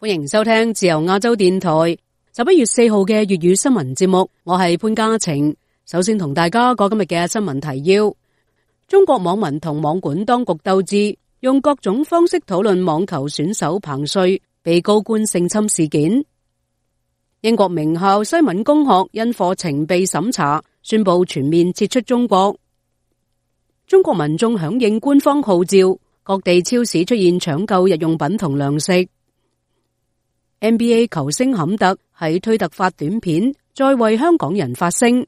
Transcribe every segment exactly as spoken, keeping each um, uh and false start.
歡迎收聽自由亞洲電台十一月四號嘅粵語新聞節目，我係潘嘉晴。首先同大家講今日嘅新聞提要：中國網民同網管當局鬥智，用各種方式討論網球選手彭帥被高官性侵事件。英國名校西敏公學因課程被審查，宣布全面撤出中國。中國民眾響應官方號召，各地超市出現搶購日用品同糧食。N B A 球星坎特喺推特發短片，再為香港人發聲。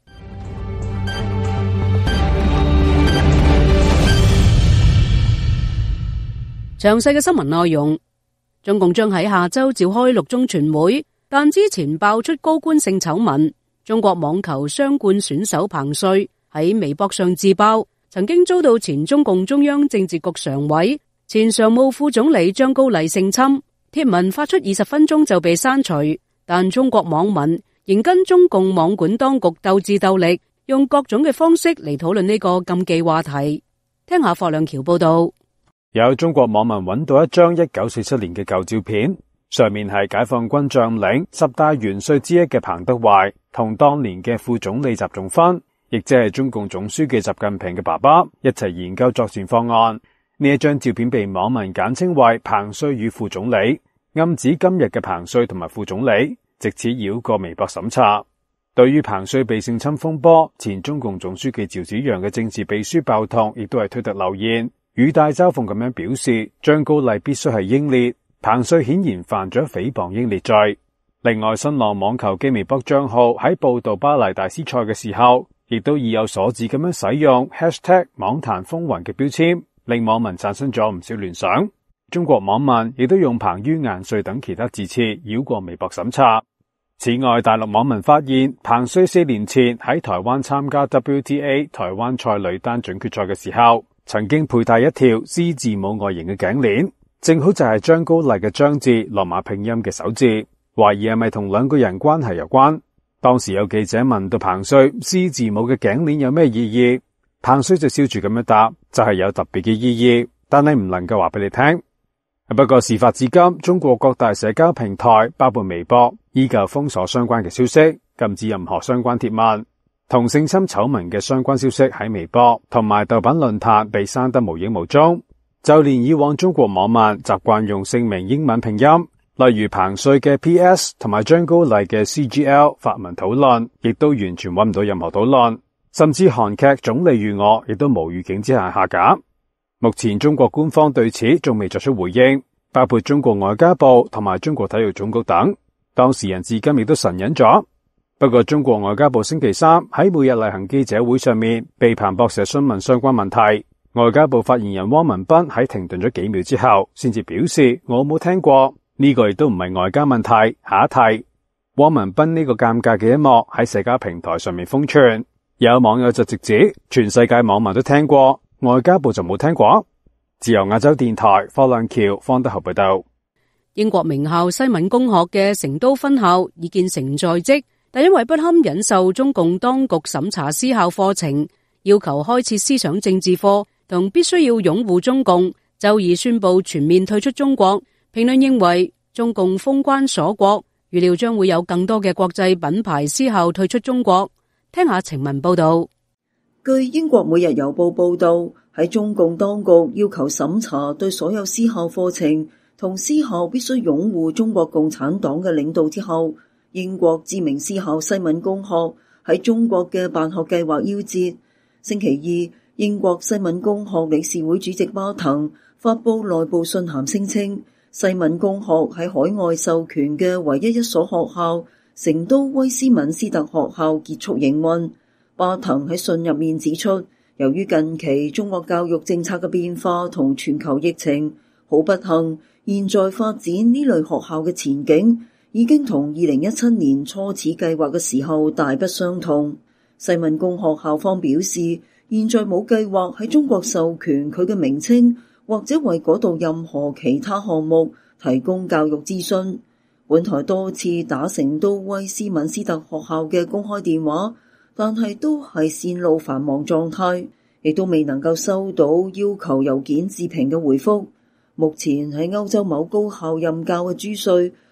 詳細嘅新聞內容，中共將喺下周召開六中全會，但之前爆出高官性醜聞。中國網球雙冠選手彭帥喺微博上自爆，曾經遭到前中共中央政治局常委、前常務副總理張高麗性侵。貼文發出二十分鐘就被刪除，但中國網民仍跟中共網管當局鬥智鬥力，用各種嘅方式嚟討論呢個禁忌話題。聽下霍亮橋報道。 有中國網民揾到一張一九四七年嘅舊照片，上面係解放軍將領十大元帥之一嘅彭德懷同當年嘅副總理習仲勳，亦即係中共總書記習近平嘅爸爸，一齊研究作戰方案。呢一張照片被網民簡稱為彭帥與副總理，暗指今日嘅彭帥同埋副總理藉此繞過微博審查。對於彭帥被性侵風波，前中共總書記趙紫陽嘅政治秘書鮑彤亦都係推特留言，語帶嘲諷咁樣表示，張高麗必須係英烈，彭帥顯然犯咗誹謗英烈罪。另外，新浪網球嘅微博賬號喺報道巴黎大師賽嘅時候，亦都意有所指咁樣使用 hashtag 網壇風雲嘅標籤，令網民產生咗唔少聯想。中國網民亦都用彭于晏帥等其他字詞繞過微博審查。此外，大陸網民發現彭帥四年前喺台灣參加 W T A 台灣賽女單準決賽嘅時候，曾經佩戴一條 C 字母外形嘅頸鏈，正好就係張高麗嘅張字羅馬拼音嘅首字，懷疑係咪同兩個人關係有關。當時有記者問到彭帥 C 字母嘅頸鏈有咩意義，彭帥就笑住咁樣答，就係有特別嘅意義，但係唔能夠話俾你聽。不過事發至今，中國各大社交平台包括微博依舊封鎖相關嘅消息，禁止任何相關貼文。同性侵醜聞嘅相關消息喺微博同埋豆瓣論壇被刪得無影無蹤。就連以往中國網民習慣用姓名英文拼音，例如彭帥嘅 P S 同埋張高麗嘅 C G L 發文討論，亦都完全揾唔到任何討論。甚至韓劇《總理與我》亦都無預警之下下架。目前中國官方對此仲未作出回應，包括中國外交部同埋中國體育總局等。當事人至今亦都神隱咗。不過中國外交部星期三喺每日例行記者會上面被彭博社詢問相關問題，外交部發言人汪文斌喺停頓咗幾秒之後，先至表示我冇聽過，呢個亦都唔係外交問題。下一題，汪文斌呢個尷尬嘅一幕喺社交平台上面瘋傳，有網友就直指全世界網民都聽過，外交部就冇聽過。自由亞洲電台霍亮橋方德豪報道。 英國名校西敏公學嘅成都分校已建成在職，但因為不堪忍受中共當局審查私校課程，要求開設思想政治課同必須要擁護中共，周二宣布全面退出中國。評論認為中共封關鎖國，預料將會有更多嘅國際品牌私校退出中國。聽下程文報道。 據英國每日郵報報道，喺中共當局要求審查對所有私校課程同私校必須擁護中國共產黨嘅領導之後，英國知名私校西敏公學喺中國嘅辦學計劃夭折。星期二，英國西敏公學理事會主席巴騰發布內部信函聲稱，西敏公學喺海外授權嘅唯一一所學校成都威斯敏斯特學校結束營運。巴騰喺信入面指出，由於近期中國教育政策嘅變化同全球疫情，好不幸，現在發展呢類學校嘅前景已經同二零一七年初始計劃嘅時候大不相同。西敏公學校方表示，現在冇計劃喺中國授權佢嘅名稱，或者為嗰度任何其他項目提供教育諮詢。本台多次打成都威斯敏斯特學校嘅公開電話，但係都係線路繁忙狀態，亦都未能夠收到要求郵件置評嘅回覆。目前喺歐洲某高校任教嘅朱瑞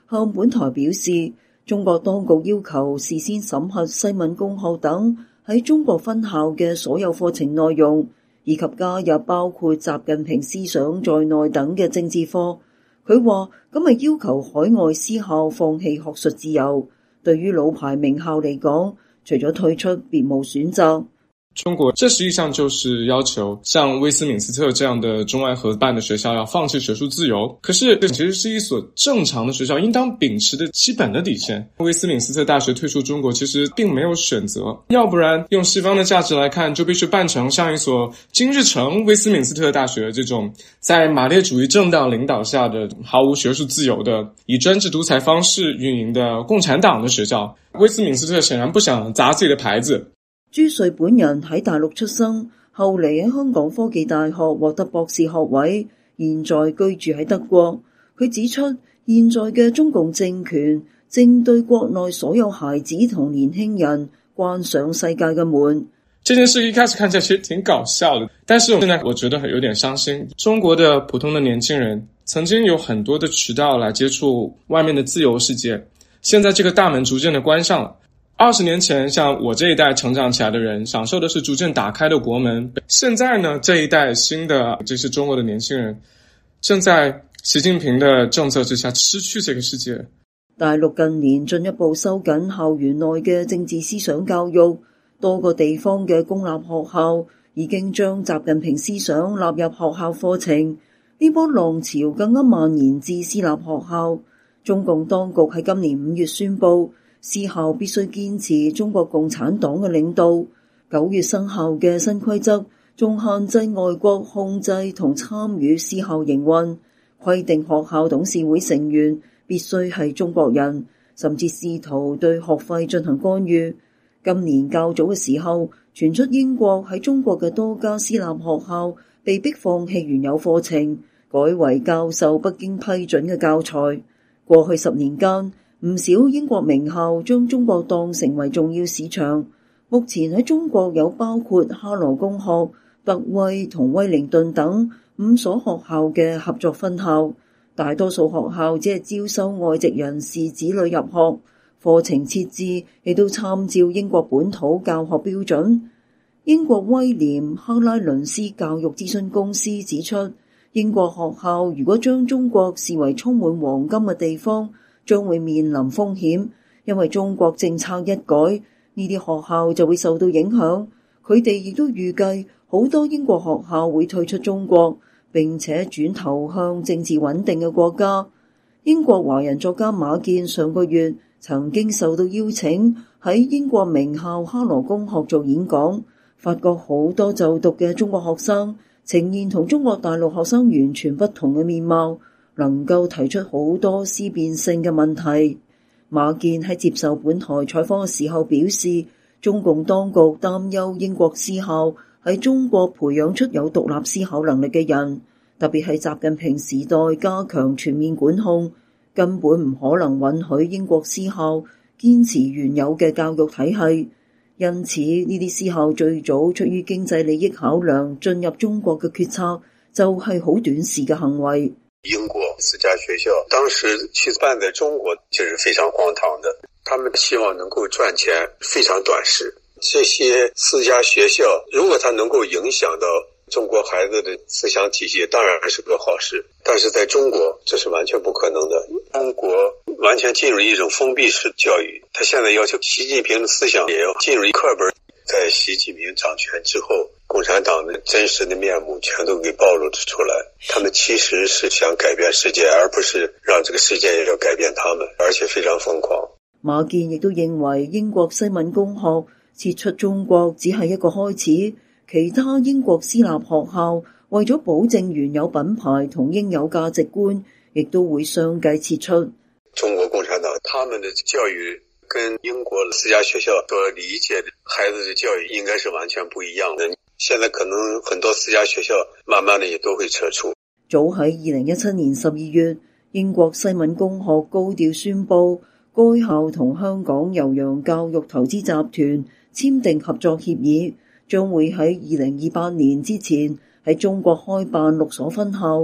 向本台表示，中國當局要求事先審核西敏公學等喺中國分校嘅所有課程內容，以及加入包括習近平思想在內等嘅政治課。佢話咁係要求海外私校放棄學術自由，對於老牌名校嚟講，除咗退出別無選擇。 中國這實際上就是要求像威斯敏斯特這樣的中外合辦的學校要放棄學術自由，可是這其實是一所正常的學校應當秉持的基本的底線。威斯敏斯特大學退出中國其實並沒有選擇，要不然用西方的價值來看，就必須辦成像一所金日成威斯敏斯特大學這種在馬列主義政黨領導下的毫無學術自由的以專制獨裁方式運營的共產黨的學校。威斯敏斯特顯然不想砸自己的牌子。 朱瑞本人喺大陸出生，後嚟喺香港科技大學獲得博士學位，現在居住喺德國。佢指出，現在嘅中共政權正對國內所有孩子同年輕人關上世界嘅門。 這件事一開始看起來其實挺搞笑的，但是現在我覺得有點傷心。中國的普通的年輕人曾經有很多的渠道來接觸外面的自由世界，現在這個大門逐漸的關上了。二十年前，像我這一代成長起來的人，享受的是逐漸打開的國門。現在呢，這一代新的，這是中國的年輕人，正在習近平的政策之下失去這個世界。 大陸近年進一步收緊校園內嘅政治思想教育，多個地方嘅公立學校已經將習近平思想納入學校課程。呢波浪潮更加蔓延至私立學校。中共當局喺今年五月宣布，私校必須堅持中國共產黨嘅領導。九月生效嘅新規則仲限制外國控制同參與私校營運，規定學校董事會成員必須係中國人，甚至試圖對學費進行干預。今年較早嘅時候，傳出英國喺中國嘅多家私立學校被迫放棄原有課程，改為教授北京批准嘅教材。過去十年間，唔少英國名校將中國當成為重要市場。目前喺中國有包括哈羅公學、北威同威靈頓等五所學校嘅合作分校，大多數學校只係招收外籍人士子女入學，課程設置亦都參照英國本土教學標準。英國威廉克拉倫斯教育諮詢公司指出，英國學校如果將中國視為充滿黃金嘅地方，將會面臨風險，因為中國政策一改，呢啲學校就會受到影響。佢哋亦都預計好多英國學校會退出中國，並且轉投向政治穩定嘅國家。英國華人作家馬建上個月曾經受到邀請喺英國名校哈羅公學做演講，發覺好多就讀嘅中國學生呈現同中國大陸學生完全不同嘅面貌，能夠提出好多思辨性嘅問題。馬建喺接受本台採訪嘅時候表示，中共當局擔憂英國私校喺中國培養出有獨立思考能力嘅人，特別係習近平時代加強全面管控，根本唔可能允許英國私校堅持原有嘅教育體系。因此，呢啲私校最早出於經濟利益考量進入中國嘅決策，就係好短視嘅行為。 英國私家學校當時去辦在中國就是非常荒唐的，他們希望能夠賺錢，非常短視。這些私家學校如果它能夠影響到中國孩子的思想體系，當然是個好事，但是在中國這是完全不可能的。中國完全進入一種封閉式教育，他現在要求習近平的思想也要進入課本。在習近平掌權之後，共產黨的真實的面目全都給暴露出來，他們其實是想改變世界，而不是讓這個世界也要改變他們，而且非常瘋狂。 馬建亦都認為英國西敏公學撤出中國只係一個開始，其他英國私立學校為咗保證原有品牌同應有價值觀，亦都會相繼撤出。 中國共產黨他們的教育跟英國私家學校所理解的孩子的教育應該是完全不一樣的。現在可能很多私家學校慢慢的也都會撤出。 早喺二零一七年十二月，英國西敏公學高調宣布，該校同香港悠揚教育投資集團簽訂合作協議，將會喺二零二八年之前喺中國開辦六所分校，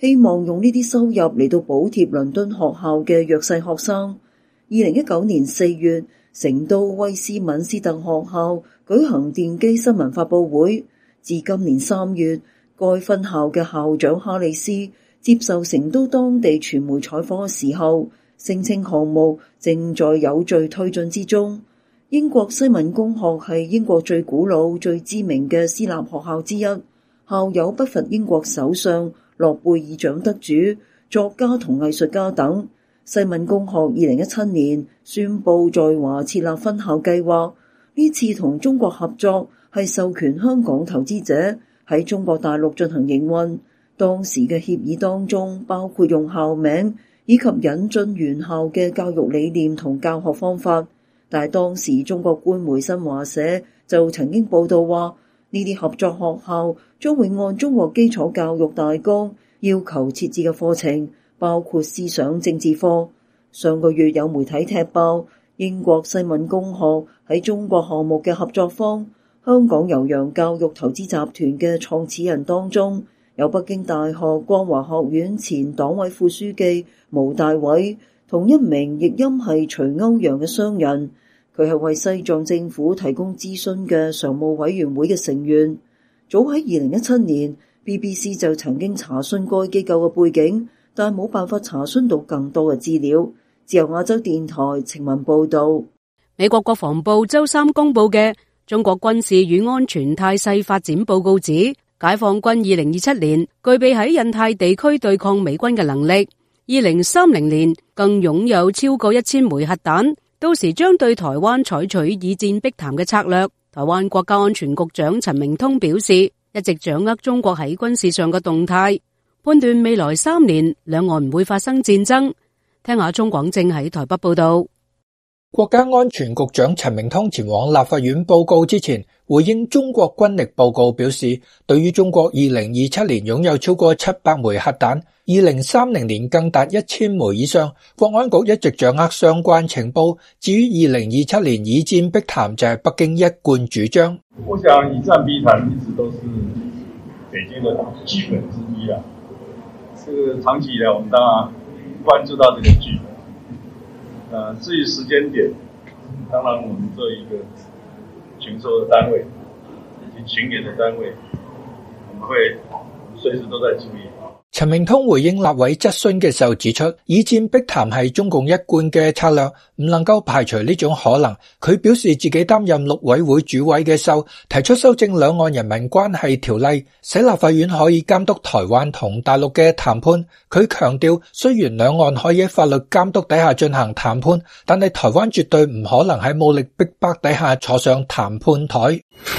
希望用呢啲收入嚟到補貼倫敦學校嘅弱勢學生。二零一九年四月，成都威斯敏斯特學校舉行電機新聞發佈會，至今年三月，該分校嘅校長哈里斯接受成都當地傳媒採訪嘅時候，聲稱項目正在有序推進之中。英國西敏公學係英國最古老、最知名嘅私立學校之一，校友不乏英國首相、諾貝爾獎得主、作家同藝術家等。西敏公學二零一七年宣布在華設立分校計劃，呢次同中國合作係授權香港投資者喺中國大陸進行營運。當時嘅協議當中包括用校名以及引進原校嘅教育理念同教學方法，但係當時中國官媒新華社就曾經報道話，呢啲合作學校將會按中國基礎教育大綱要求設置嘅課程，包括思想政治課。上個月有媒體踢爆，英國西敏公學喺中國項目嘅合作方，香港悠洋教育投資集團嘅創始人當中，有北京大學光華學院前黨委副書記毛大偉，同一名譯音係徐歐陽嘅商人，佢係為西藏政府提供諮詢嘅常務委員會嘅成員。早喺二零一七年 B B C 就曾經查詢該機構嘅背景，但冇辦法查詢到更多嘅資料。自由亞洲電台情文報道。 美國國防部周三公布嘅中國軍事與安全態勢發展報告指，解放軍二零二七年具備喺印太地區對抗美軍嘅能力，二零三零年更擁有超過一千枚核彈，到時將對台灣採取以戰逼談嘅策略。台灣國家安全局長陳明通表示，一直掌握中國喺軍事上嘅動態，判斷未來三年兩岸唔會發生戰爭。聽下鍾廣正喺台北報道。 國家安全局長陳明通前往立法院報告之前，回應中國軍力報告表示，對於中國二零二七年擁有超過七百枚核彈，二零三零年更達一千枚以上，國安局一直掌握相關情報。至於二零二七年以戰逼談，就係北京一貫主張。 我想以戰逼談一直都是北京的劇本之一啦。這個長期以來，我們當然關注到這個劇本。呃，至於時間點，當然我們作為一個群收的單位以及群演的單位，我們會隨時都在注意。 陳明通回應立委質詢嘅時候指出，以戰逼談係中共一貫嘅策略，唔能夠排除呢種可能。佢表示自己擔任陸委會主委嘅時候，提出修正兩岸人民關係條例，使立法院可以監督台灣同大陸嘅談判。佢強調，雖然兩岸可以喺法律監督底下進行談判，但係台灣絕對唔可能喺武力逼迫底下坐上談判台。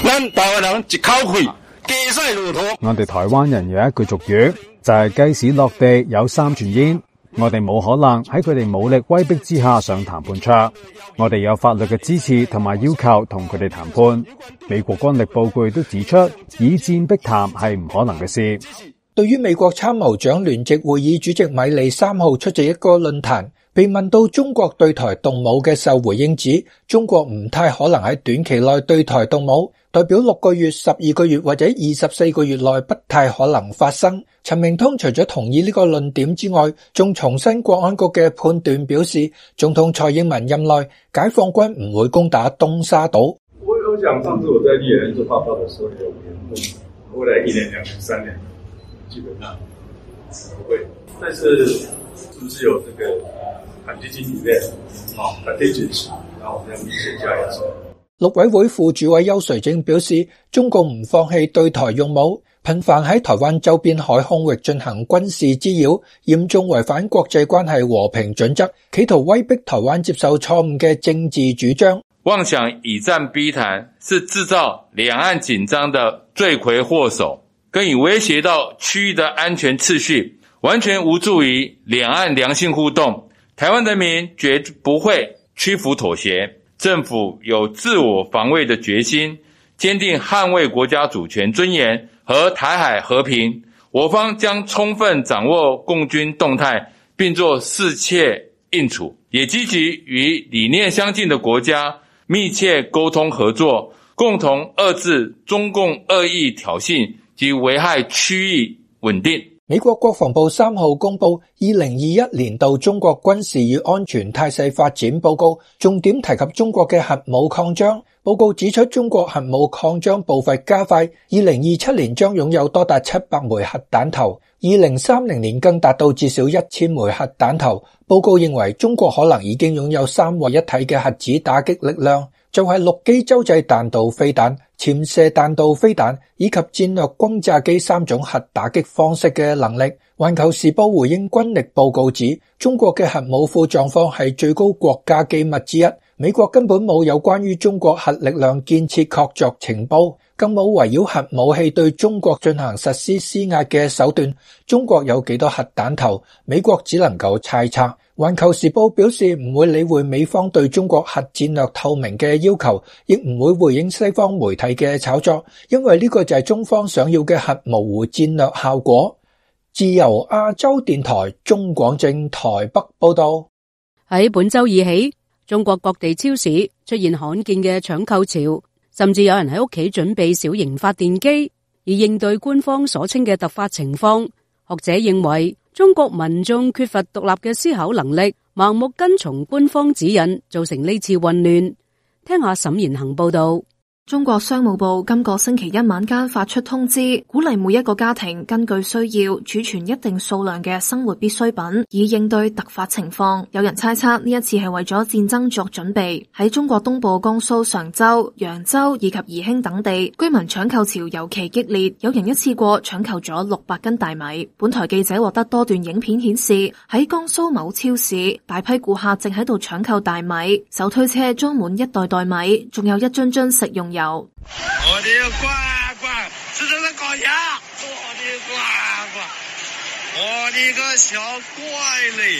我哋台灣人有一句俗語，就係雞屎落地有三寸煙。我哋冇可能喺佢哋武力威逼之下上談判桌，我哋有法律嘅支持同埋要求同佢哋談判。美國軍力報告亦都指出，以戰逼談係唔可能嘅事。 對於美國參謀長聯席會議主席米利三號出席一個論壇，被問到中國對台動武嘅時候，回應指中國唔太可能喺短期內對台動武，代表六個月、十二個月或者二十四個月內不太可能發生。陳明通除咗同意呢個論點之外，仲重申國安局嘅判斷，表示總統蔡英文任內解放軍唔會攻打東沙島。 我我想上次我在立法院做報告的時候有言論，未來一年、兩年、三年基本上不會，但是是不是有這個反擊經理念啊，反擊警示，然後我們要密切加以。 陸委會副主委邱垂正表示，中共唔放棄對台用武，頻繁喺台灣周邊海空域進行軍事滋擾，嚴重違反國際關係和平準則，企圖威逼台灣接受錯誤嘅政治主張。 妄想以戰逼談是製造兩岸緊張的罪魁禍首，更以威脅到區域的安全秩序，完全無助於兩岸良性互動。台灣人民絕不會屈服妥協，政府有自我防衛的決心，堅定捍衛國家主權尊嚴和台海和平。我方將充分掌握共軍動態，並做適切應處，也積極與理念相近的國家密切溝通合作，共同遏制中共惡意挑釁及危害區域穩定。 美國國防部三號公布二零二一年度中國軍事與安全態勢發展報告，重點提及中國嘅核武擴張。報告指出，中國核武擴張步伐加快，二零二七年將擁有多達七百枚核彈頭，二零三零年更達到至少一千枚核彈頭。報告認為，中國可能已經擁有三位一體嘅核子打擊力量，就係陸基洲際彈道飛彈、潛射彈道飛彈以及戰略轟炸機三種核打擊方式嘅能力。環球時報回應軍力報告指，中國嘅核武庫狀況係最高國家機密之一。美國根本冇有關於中國核力量建設確鑿情報，更冇圍繞核武器對中國進行實施施壓嘅手段。中國有幾多核彈頭，美國只能夠猜測。環球時報表示唔會理會美方對中國核戰略透明嘅要求，亦唔會回應西方媒體嘅炒作，因為呢個就係中方想要嘅核模糊戰略效果。自由亞洲電台鍾廣政台北報道。 喺本周二起，中國各地超市出現罕見嘅搶購潮，甚至有人喺屋企準備小型發電機，以應對官方所稱嘅突發情況。學者認為，中國民眾缺乏獨立嘅思考能力，盲目跟從官方指引，造成呢次混亂。聽下沈延恒報道。 中國商務部今個星期一晚間發出通知，鼓勵每一個家庭根據需要儲存一定數量嘅生活必需品，以應對突發情況。有人猜測呢一次係為咗戰爭作準備。喺中國東部江蘇常州、揚州以及宜興等地，居民搶購潮尤其激烈，有人一次過搶購咗六百斤大米。本台記者獲得多段影片顯示，喺江蘇某超市，大批顧客正喺度搶購大米，手推車裝滿一袋袋米，仲有一樽樽食用油。 我的呱呱，是真的搞牙！我的呱呱，我的個小怪嘞！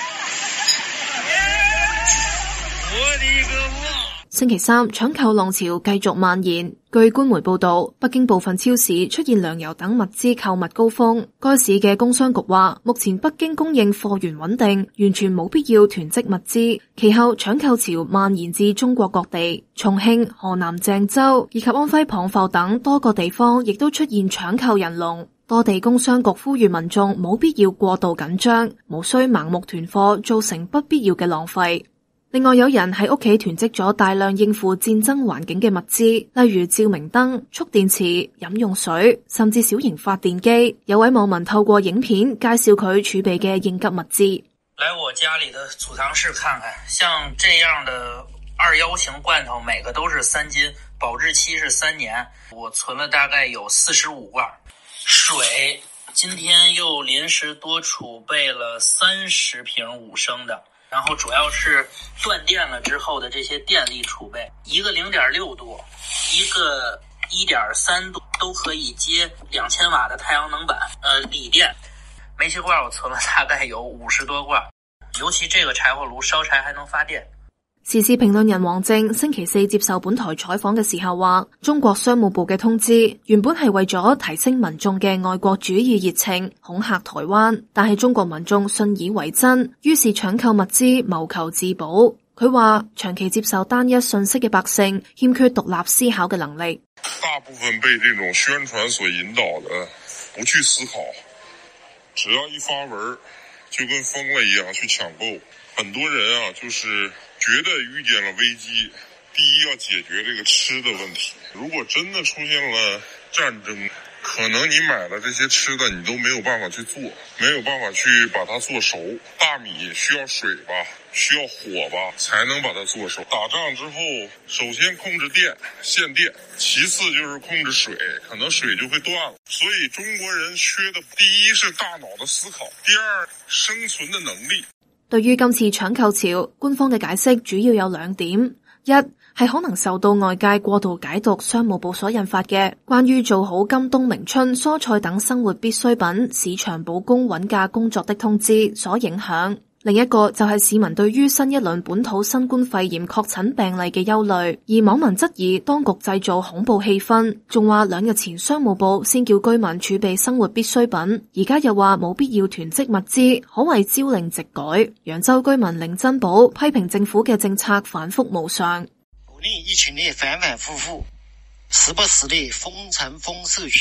我的個媽！ 星期三，搶購浪潮繼續蔓延。據官媒報道，北京部分超市出現糧油等物資購物高峰。該市嘅工商局話，目前北京供應貨源穩定，完全冇必要囤積物資。其後搶購潮蔓延至中國各地，重慶、河南鄭州以及安徽蚌埠等多個地方亦都出現搶購人龍。多地工商局呼籲民眾冇必要過度緊張，無需盲目囤貨，造成不必要嘅浪費。另外有人喺屋企囤積咗大量應付戰爭環境嘅物資，例如照明燈、蓄電池、飲用水，甚至小型發電機。有位網民透過影片介紹佢儲備嘅應急物資。 來我家裏的儲藏室看看，像這樣的二幺型罐頭，每個都是三斤，保質期是三年。我存了大概有四十五罐。水，今天又臨時多儲備了三十瓶五升的。然後主要是斷電了之後的這些電力儲備，一個零點六度，一個一點三度，都可以接兩千瓦的太陽能板。呃，鋰電，煤氣罐我存了大概有五十多罐，尤其這個柴火爐燒柴還能發電。 時事評論人王正星期四接受本台採訪嘅時候話，中國商務部嘅通知原本係為咗提升民眾嘅愛國主義熱情，恐嚇台灣，但係中國民眾信以為真，於是搶購物資謀求自保。佢話長期接受單一信息嘅百姓欠缺獨立思考嘅能力， 大部分被這種宣傳所引導的，不去思考，只要一發文就跟瘋了一樣去搶購。很多人啊，就是覺得遇見了危機，第一要解決這個吃的問題。如果真的出現了戰爭，可能你買了這些吃的，你都沒有辦法去做，沒有辦法去把它做熟。大米需要水吧，需要火吧，才能把它做熟。打仗之後，首先控制電，限電，其次就是控制水，可能水就會斷了。所以中國人缺的，第一是大腦的思考，第二生存的能力。 對於今次搶購潮，官方嘅解釋主要有兩點：一係可能受到外界過度解讀商務部所印發嘅關於做好今冬明春蔬菜等生活必需品市場保供穩價工作的通知所影響。另一個就係市民對於新一輪本土新冠肺炎確診病例嘅憂慮，而網民質疑當局製造恐怖氣氛，仲話兩日前商務部先叫居民儲備生活必需品，而家又話冇必要囤積物資，可謂朝令夕改。揚州居民凌珍寶批評政府嘅政策反覆無常， 鼓勵疫情的反反复复，時不時地封城封社區，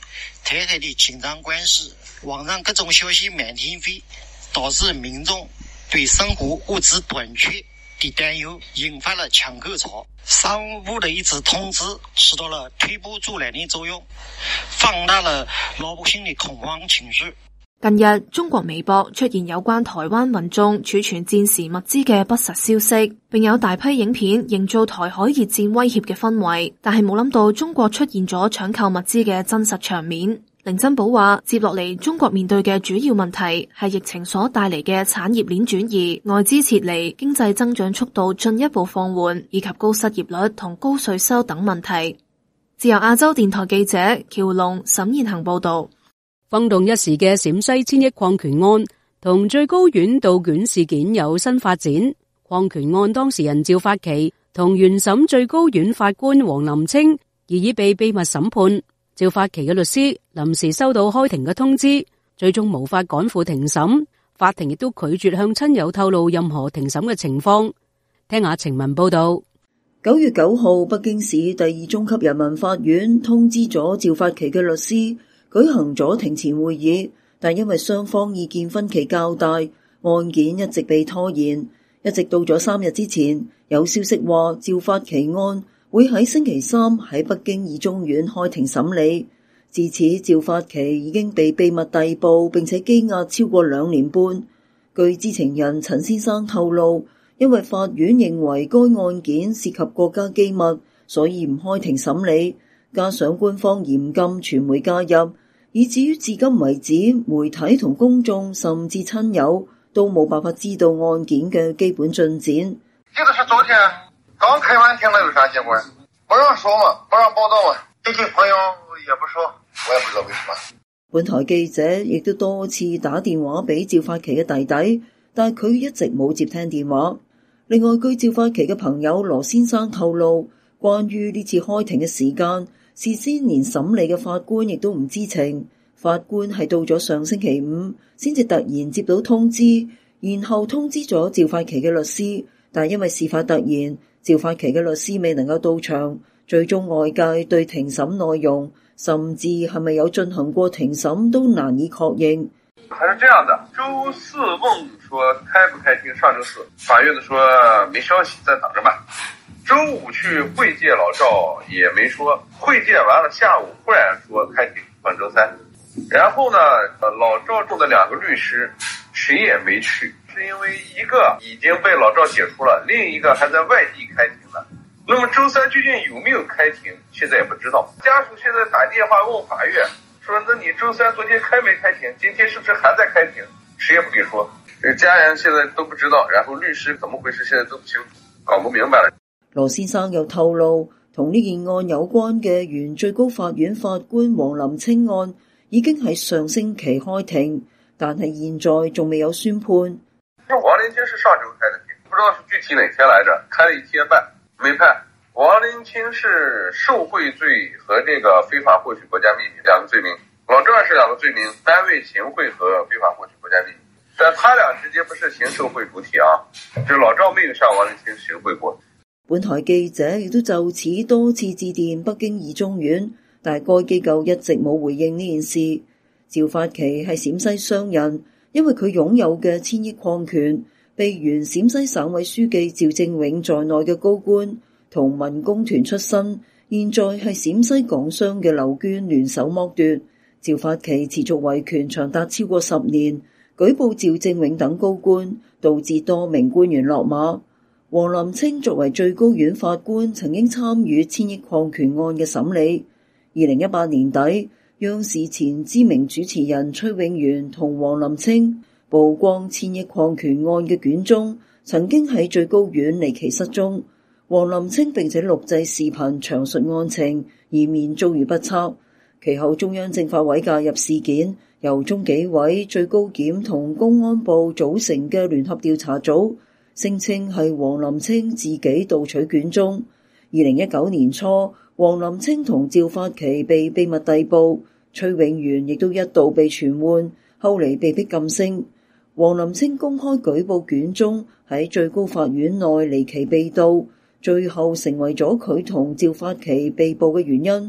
特黑的緊張關係，網上各種消息滿天飛，導致民眾對生活物資短缺的擔憂，引發了搶購潮。商務部的一紙通知起到了推波助瀾的作用，放大了老百姓的恐慌情緒。 近日，中國微博出現有關台灣民眾儲存戰時物資嘅不實消息，並有大批影片營造台海熱戰威脅嘅氛圍，但係冇諗到中國出現咗搶購物資嘅真實場面。凌珍寶話，接落嚟中國面對嘅主要問題係疫情所帶嚟嘅產業鏈轉移、外資撤離、經濟增長速度進一步放緩，以及高失業率同高稅收等問題。自由亞洲電台記者喬龍、沈燕恒報道。 轟動一時嘅陝西千億礦權案同最高院倒卷事件有新發展。礦權案當事人趙發琪同原審最高院法官黃林清疑已被秘密審判。趙發琪嘅律師臨時收到開庭嘅通知，最終無法趕赴庭審。法庭亦都拒絕向親友透露任何庭審嘅情況。聽下程文報道。 九月九號，北京市第二中級人民法院通知咗趙發琪嘅律師舉行咗庭前會議，但因為雙方意見分歧較大，案件一直被拖延，一直到咗三日之前，有消息話趙發琪案會喺星期三喺北京二中院開庭審理。自此，趙發琪已經被秘密逮捕並且羈押超過兩年半。據知情人陳先生透露，因為法院認為該案件涉及國家機密，所以唔開庭審理，加上官方嚴禁傳媒介入，以至於至今為止，媒體同公眾甚至親友都冇辦法知道案件嘅基本進展。 記得是昨天剛開完庭了，有啥結果？不讓說嘛，不讓報道嘛，親戚朋友也不說，我也不知道為什麼。 本台記者亦都多次打電話俾趙發琪嘅弟弟，但佢一直冇接聽電話。另外，據趙發琪嘅朋友羅先生透露，關於呢次開庭嘅時間，事先連審理嘅法官亦都唔知情，法官係到咗上星期五先至突然接到通知，然後通知咗趙發琪嘅律師，但因為事發突然，趙發琪嘅律師未能夠到場，最終外界對庭審內容甚至係咪有進行過庭審都難以確認。 還是這樣的，周四問說開不開庭，上周四法院的說沒消息，再等着吧。周五去會見老趙也沒說，會見完了下午忽然說開庭，本周三。然後呢，老趙中的兩個律師誰也沒去，是因為一個已經被老趙解除了，另一個還在外地開庭呢。那麼周三究竟有沒有開庭，現在也不知道。家屬現在打電話問法院，說那你周三昨天開沒開庭，今天是不是還在開庭，誰也不給說。家人現在都不知道，然後律師怎麼回事現在都不清楚，搞不明白了。 羅先生又透露，同呢件案有關嘅原最高法院法官黃林清案已經喺上星期開庭，但係現在仲未有宣判。 黃林清是上周開的庭，不知道是具體哪天來着，開了一天半沒判。黃林清是受賄罪和這個非法獲取國家秘密兩個罪名，老趙是兩個罪名，單位行賄和非法獲取國家秘密，但他倆直接不是行受賄主體啊，就老趙沒有向黃林清行賄過。 本台記者亦都就此多次致電北京二中院，但該機構一直冇回應呢件事。趙發琪係陝西商人，因為佢擁有嘅千億礦權，被原陝西省委書記趙正永在內嘅高官同民工團出身，現在係陝西港商嘅劉娟聯手剝奪。趙發琪持續維權長達超過十年，舉報趙正永等高官，導致多名官員落馬。黃林清作為最高院法官，曾經參與千億礦權案嘅審理。二零一八年底，央視前知名主持人崔永元同黃林清曝光千億礦權案嘅卷宗，曾經喺最高院離奇失蹤。黃林清並且錄製視頻詳述案情，以免遭遇不測。其後中央政法委介入事件，由中紀委、最高檢同公安部組成嘅聯合調查組，聲稱係黃林清自己盜取卷宗。二零一九年初，黃林清同趙發琪被秘密逮捕，崔永元亦都一度被傳喚，後嚟被逼噤聲。黃林清公開舉報卷宗喺最高法院內離奇被盜，最後成為咗佢同趙發琪被捕嘅原因。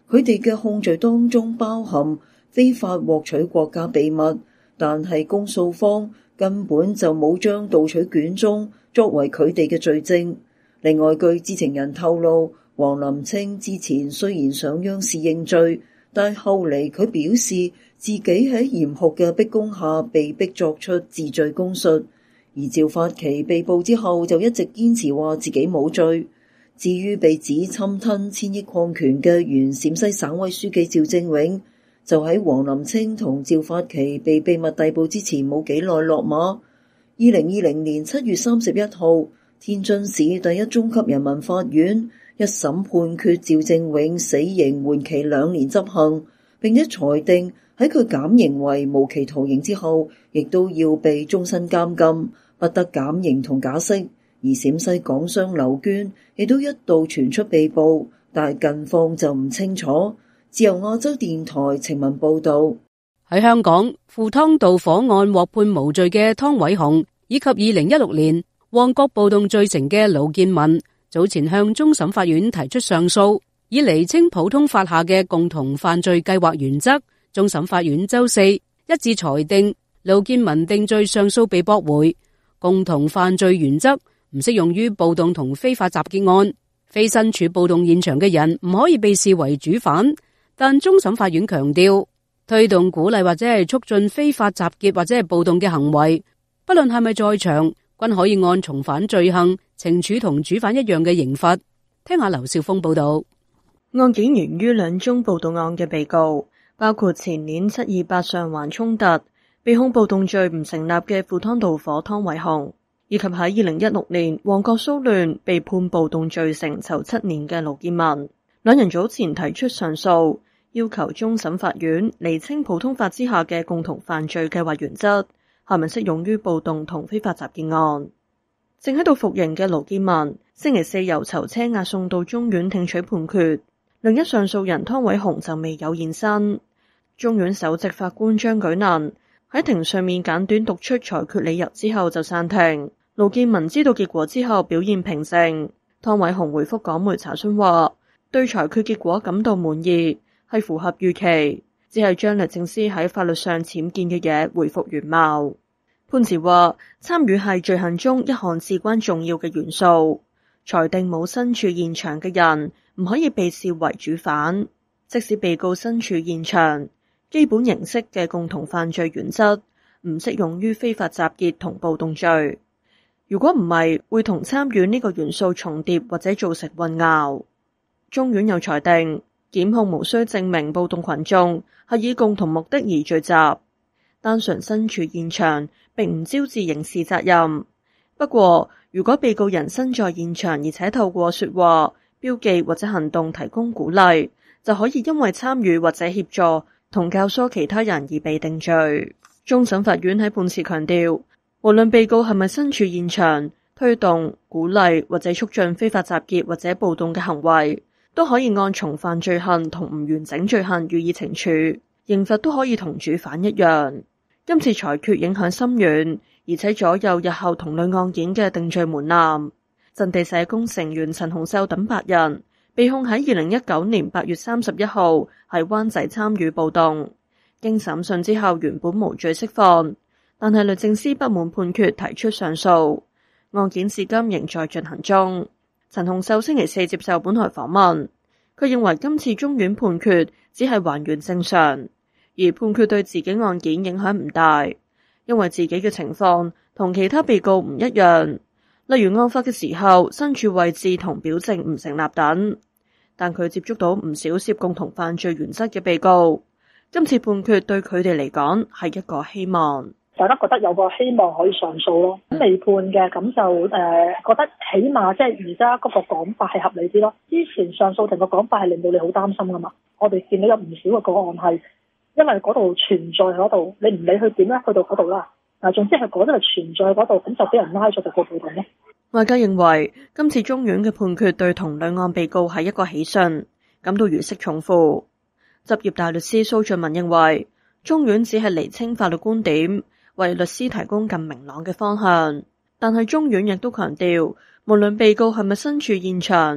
佢哋嘅控罪當中包含非法獲取國家秘密，但係公訴方根本就冇將盜取卷宗作為佢哋嘅罪證。另外，據知情人透露，黃林清之前雖然上央視認罪，但後嚟佢表示自己喺嚴酷嘅逼供下被逼作出自罪供述。而趙發琪被捕之後就一直堅持話自己冇罪。至於被指侵吞千億礦權嘅原陝西省委書記趙正永，就喺黃林清同趙發琪被秘密逮捕之前冇幾耐落馬。二零二零年七月三十一號，天津市第一中級人民法院一審判決趙正永死刑緩期兩年執行，並且裁定喺佢減刑為無期徒刑之後，亦都要被終身監禁，不得減刑同假釋。而陝西港商劉娟亦都一度傳出被捕，但係近況就唔清楚。自由亞洲電台情文報道。 喺香港，赴湯蹈火案獲判無罪嘅湯偉雄，以及二零一六年旺角暴動罪成嘅盧建文，早前向終審法院提出上訴，以釐清普通法下嘅共同犯罪計劃原則。終審法院周四一致裁定盧建文定罪上訴被駁回，共同犯罪原則唔適用於暴動同非法集結案，非身處暴動現場嘅人唔可以被視為主犯。但終審法院強調，推動鼓勵或者係促進非法集結或者係暴動嘅行為，不論係咪在場，均可以按從犯罪行懲處同主犯一樣嘅刑罰。聽下劉少峰報道。 案件源於兩宗暴動案嘅被告，包括前年七二八上環衝突被控暴動罪唔成立嘅赴湯蹈火湯偉雄，以及喺二零一六年旺角騷亂被判暴動罪成囚七年嘅盧建文。兩人早前提出上訴，要求終審法院釐清普通法之下嘅共同犯罪計劃原則係咪適用於暴動同非法集結案。正喺度服刑嘅盧建文星期四由囚車押送到中院聽取判決，另一上訴人湯偉雄就未有現身。中院首席法官張舉能喺庭上面簡短讀出裁決理由之後就散庭。盧建文知道結果之後表現平靜。湯偉雄回覆港媒查詢話，對裁決結果感到滿意，係符合預期，只係將律政司喺法律上僭建嘅嘢回復原貌。判詞話，參與係罪行中一項至關重要嘅元素，裁定冇身處現場嘅人唔可以被視為主犯，即使被告身處現場，基本形式嘅共同犯罪原則唔適用於非法集結同暴動罪。如果唔係，會同參與呢個元素重疊或者造成混淆。中院又裁定，檢控無需證明暴動群眾係以共同目的而聚集，單純身處現場並唔招致刑事責任。不過，如果被告人身在現場而且透過說話、標記或者行動提供鼓勵，就可以因為參與或者協助同教唆其他人而被定罪。終審法院喺判詞強調，無論被告係咪身處現場，推動、鼓勵或者促進非法集結或者暴動嘅行為，都可以按從犯罪行同唔完整罪行予以懲處，刑罰都可以同主犯一樣。今次裁決影響深遠，而且左右日後同類案件嘅定罪門檻。陣地社工成員陳虹秀等八人被控喺二零一九年八月三十一號喺灣仔參與暴動，經審訊之後原本無罪釋放，但係律政司不滿判決提出上訴，案件至今仍在進行中。陳虹秀星期四接受本台訪問，佢認為今次中院判決只係還原正常，而判決對自己案件影響唔大，因為自己嘅情況同其他被告唔一樣，例如案發嘅時候身處位置同表證唔成立等，但佢接觸到唔少涉共同犯罪原則嘅被告，今次判決對佢哋嚟講係一個希望。 大家覺得有個希望可以上訴咯，未判嘅咁就誒、呃、覺得起碼即係而家嗰個講法係合理啲咯。之前上訴庭個講法係令到你好擔心噶嘛，我哋見到有唔少嘅個案係因為嗰度存在嗰度，你唔理佢點樣去到嗰度啦，嗱總之係嗰度係存在嗰度，咁就俾人拉咗就告暴動咯。 外界認為今次中院嘅判決對同類案被告係一個喜訊，感到如釋重負。執業大律師蘇俊文認為，中院只係釐清法律觀點，為律師提供更明朗嘅方向，但係中院亦都強調，無論被告係咪身處現場，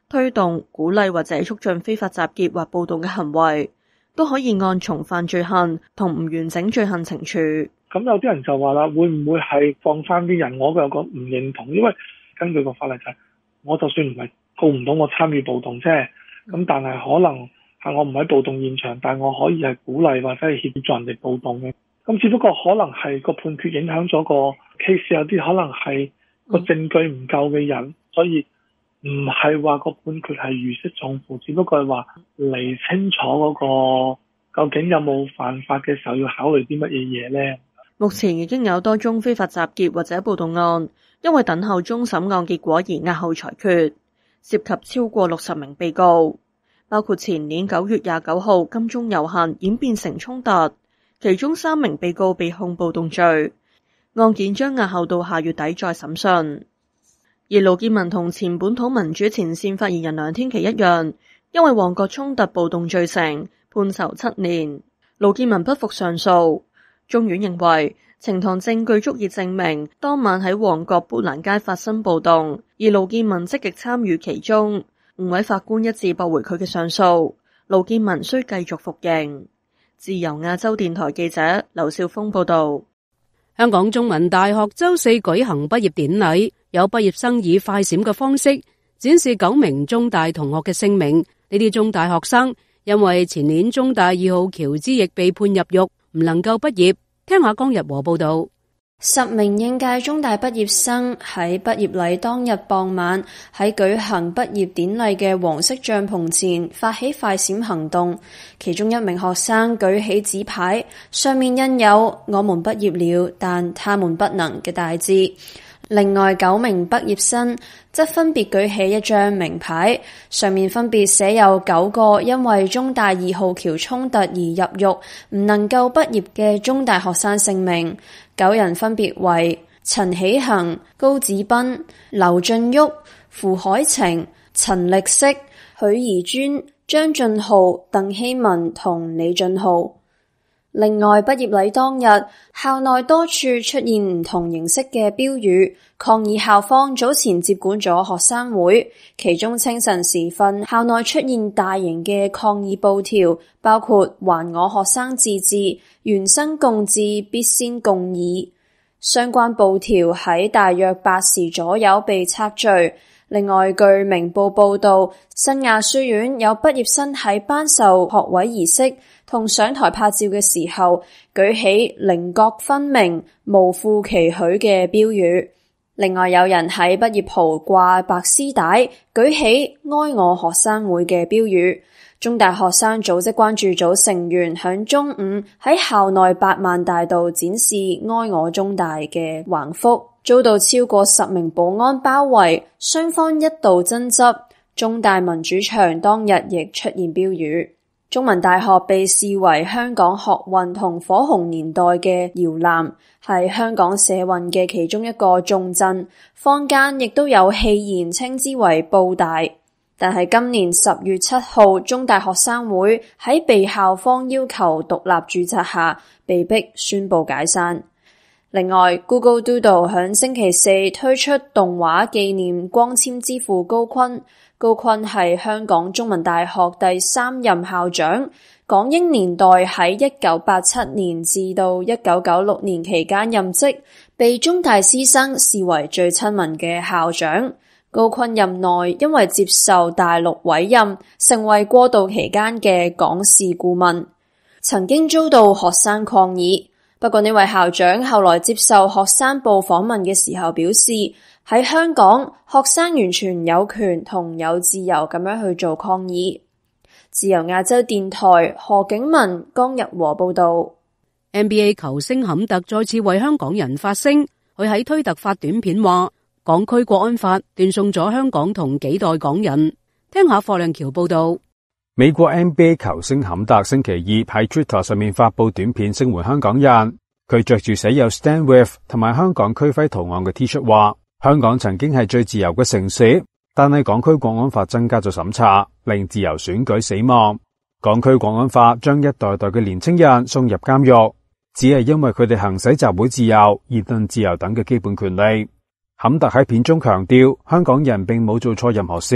推動、鼓勵或者促進非法集結或暴動嘅行為，都可以按從犯罪行同唔完整罪行懲處。 咁有啲人就話啦，會唔會係放翻啲人？我有個唔認同，因為根據個法例就係、是，我就算唔係告唔到我參與暴動啫，咁但係可能係我唔喺暴動現場，但係我可以係鼓勵或者係協助人哋暴動嘅。咁只不過可能係個判決影響咗個 case， 有啲可能係個證據唔夠嘅人，所以唔係話個判決係如釋重負，只不過係話釐清楚嗰個究竟有冇犯法嘅時候要考慮啲乜嘢嘢呢？ 目前已經有多宗非法集結或者暴動案，因為等候終審案結果而押後裁決，涉及超過六十名被告，包括前年九月廿九號金鐘遊行演變成衝突，其中三名被告被控暴動罪，案件將押後到下月底再審訊。而盧建文同前本土民主前線發言人梁天琦一樣，因為旺角衝突暴動罪成，判囚七年。盧建文不服上訴，中院認為呈堂證據足以證明當晚喺旺角砵蘭街發生暴動，而盧建文積極參與其中。五位法官一致駁回佢嘅上訴，盧建文需繼續服刑。自由亞洲電台記者劉少峰報道。 香港中文大學周四舉行畢業典禮，有畢業生以快閃嘅方式展示九名中大同學嘅姓名。呢啲中大學生因為前年中大二號喬之役被判入獄，唔能夠畢業。聽下江日和報道。 十名應屆中大畢業生喺畢業禮當日傍晚喺舉行畢業典禮嘅黃色帳篷前發起快閃行動，其中一名學生舉起紙牌，上面印有我們畢業了，但他們不能嘅大字。另外九名畢業生則分別舉起一張名牌，上面分別寫有九個因為中大二號橋衝突而入獄唔能夠畢業嘅中大學生姓名。九人分別為陳喜恒、高子斌、劉俊旭、符海晴、陳力色、許宜尊、張俊浩、鄧希文同李俊浩。另外，畢業禮當日，校內多處出現唔同形式嘅標語，抗議校方早前接管咗學生會。其中清晨時分，校內出現大型嘅抗議布條，包括還我學生自治、原生共治必先共議。相關布條喺大約八時左右被拆除。另外，據明報報道，新亞書院有畢業生喺頒授學位儀式同上台拍照嘅時候，舉起稜角分明、無負期許嘅標語。另外，有人喺畢業袍掛白絲帶，舉起哀我學生會嘅標語。中大學生組織關注組成員響中午喺校內八萬大道展示哀我中大嘅橫幅，遭到超過十名保安包圍，雙方一度爭執。中大民主牆當日亦出現標語。中文大學被視為香港學運同火紅年代嘅搖籃，係香港社運嘅其中一個重鎮，坊間亦都有戲言稱之為報大。但係今年十月七號，中大學生會喺被校方要求獨立註冊下，被迫宣布解散。另外 ，Google Doodle 響星期四推出動畫紀念光纖之父高錕。高錕係香港中文大學第三任校長，港英年代喺一九八七年至到一九九六年期間任職，被中大師生視為最親民嘅校長。高錕任內因為接受大陸委任，成為過渡期間嘅港事顧問，曾經遭到學生抗議。不過呢位校長後來接受學生報訪問嘅時候表示，喺香港學生完全有權同有自由咁樣去做抗議。自由亞洲電台何景文、江日和報道。 N B A 球星坎特再次為香港人發聲，佢喺推特發短片話，港區國安法斷送咗香港同幾代港人。聽下霍亮橋報道。 美國 N B A 球星坎特星期二喺 Twitter 上面發布短片聲援香港人，佢着住寫有 Stand With 同埋香港區徽圖案嘅 T 恤，話香港曾經係最自由嘅城市，但係港區國安法增加咗審查，令自由選舉死亡。港區國安法將一代代嘅年青人送入監獄，只係因為佢哋行使集會自由、言論自由等嘅基本權利。坎特喺片中強調，香港人並冇做錯任何事，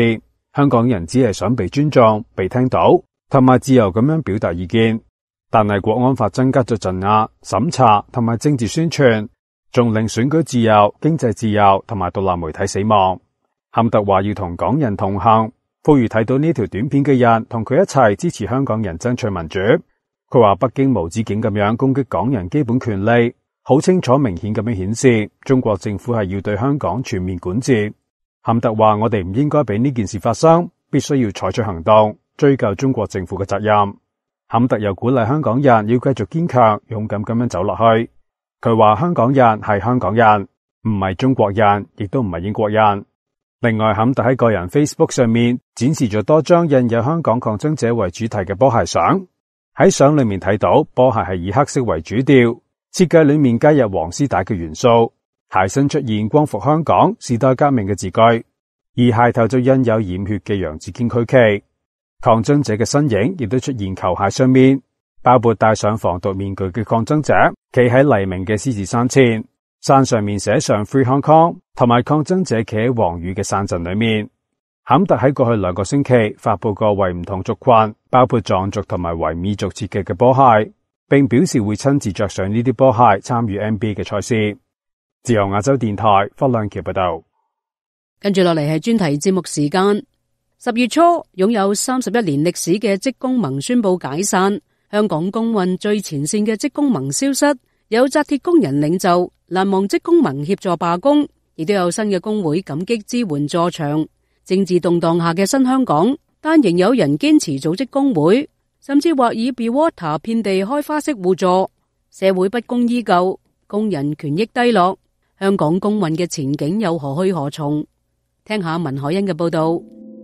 香港人只係想被尊重、被聽到，同埋自由咁樣表達意見。但係國安法增加咗鎮壓、審查同埋政治宣傳，仲令選舉自由、經濟自由同埋獨立媒體死亡。坎特話要同港人同行，呼籲睇到呢條短片嘅人同佢一齊支持香港人爭取民主。佢話北京無止境咁樣攻擊港人基本權利，好清楚明顯咁樣顯示中國政府係要對香港全面管治。坎特話我哋唔應該俾呢件事發生，必須要採取行動，追究中國政府嘅責任。坎特又鼓勵香港人要繼續堅強、勇敢咁樣走落去。佢話香港人係香港人，唔係中國人，亦都唔係英國人。另外，坎特喺個人 Facebook 上面展示咗多張印有香港抗爭者為主題嘅波鞋相。喺相裏面睇到波鞋係以黑色為主調，設計裏面加入黃絲帶嘅元素，鞋身出現光復香港、時代革命嘅字句，而鞋頭就印有染血嘅洋紫荊區旗。抗爭者嘅身影亦都出現球鞋上面，包括戴上防毒面具嘅抗爭者企喺黎明嘅獅子山前，山上面寫上 Free Hong Kong， 同埋抗爭者企喺黃雨嘅山陣裏面。坎特喺過去兩個星期發佈過為唔同族群，包括藏族同埋維吾爾族設計嘅波鞋，並表示會親自着上呢啲波鞋參與 N B A 嘅賽事。自由亞洲電台霍亮橋報道。 跟住落嚟係專題節目時間。十月初，擁有三十一年歷史嘅職工盟宣布解散。香港工運最前線嘅職工盟消失，有紮鐵工人領袖難忘職工盟協助罷工，亦都有新嘅工會感激支援助場。政治動盪下嘅新香港，但仍有人堅持組織工會，甚至或以 Be Water 遍地開花式互助。社會不公依舊，工人權益低落，香港工運嘅前景又何去何從？聽下文海欣嘅報道。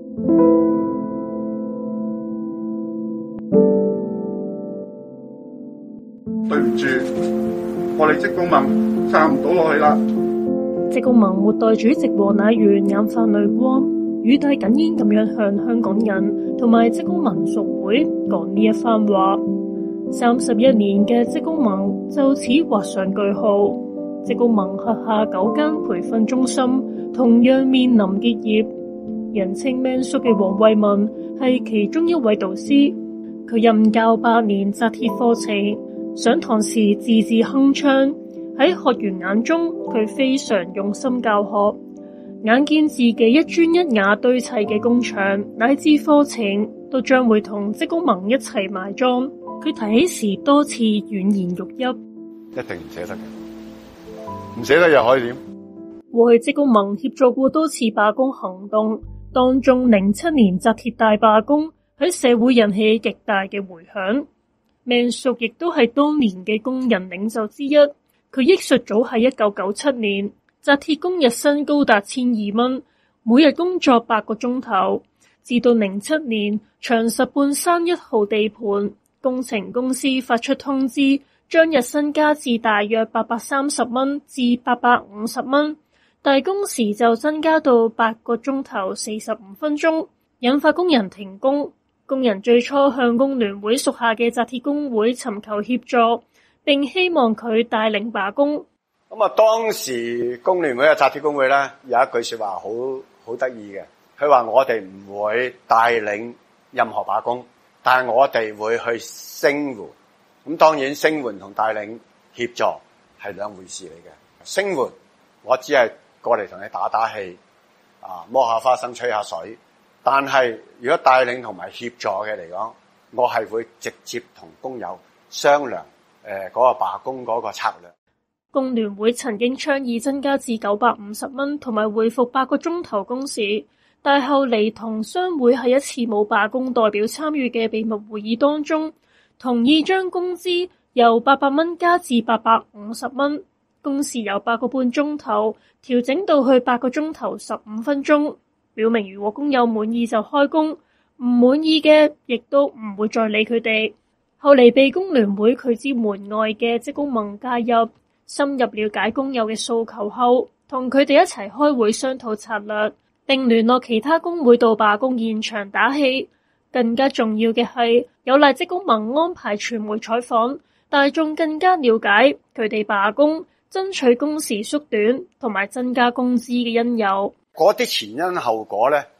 對唔住，我哋職工盟撐唔到落去啦。 職工盟末代主席黃乃元眼泛淚光，語帶哽咽咁樣向香港人同埋職工盟屬會講呢一番話。三十一年嘅職工盟就此畫上句號。職工盟轄下九間培訓中心同樣面臨結業。人稱 Man 叔嘅黃慧文係其中一位導師，佢任教八年紮鐵課程，上堂時字字鏗鏘。喺學員眼中，佢非常用心教學。眼見自己一磚一瓦堆砌嘅工場乃至課程都將會同職工盟一齊埋葬，佢提起時多次婉言欲泣。 一定唔捨得嘅，唔捨得又可以點？ 過去職工盟協助過多次罷工行動，當中零七年紮鐵大罷工喺社會引起極大嘅回響。命叔亦都係當年嘅工人領袖之一。佢憶述早喺一九九七年，紮鐵工日薪高達千二蚊，每日工作八個鐘頭。至到零七年，長實半山一號地盤工程公司發出通知，將日薪加至大約八百三十蚊至八百五十蚊，但工時就增加到八個鐘頭四十五分鐘，引發工人停工。工人最初向工聯會屬下嘅紮鐵工會尋求協助，並希望佢帶領罷工。 咁啊，當時工聯會嘅紮鐵工會咧有一句說話好好得意嘅，佢話我哋唔會帶領任何罷工，但係我哋會去聲援。咁當然聲援同帶領協助係兩回事嚟嘅。聲援我只係過嚟同你打打氣，啊摸下花生吹下水。但係如果帶領同埋協助嘅嚟講，我係會直接同工友商量誒嗰個罷工嗰個策略。 工聯會曾經倡議增加至九百五十蚊，同埋恢復八個鐘頭工時，但後嚟同商會喺一次冇罷工代表參與嘅秘密會議當中，同意將工資由八百蚊加至八百五十蚊，工時由八個半鐘頭調整到去八個鐘頭十五分鐘。表明如果工友滿意就開工，唔滿意嘅亦都唔會再理佢哋。後嚟被工聯會拒之門外嘅職工盟介入，深入了解工友嘅訴求後，同佢哋一齊開會商討策略，並聯絡其他工會到罷工現場打氣。更加重要嘅係，有賴職工盟安排傳媒採訪，大眾更加了解佢哋罷工、爭取工時縮短同埋增加工資嘅因由。 嗰啲前因後果咧，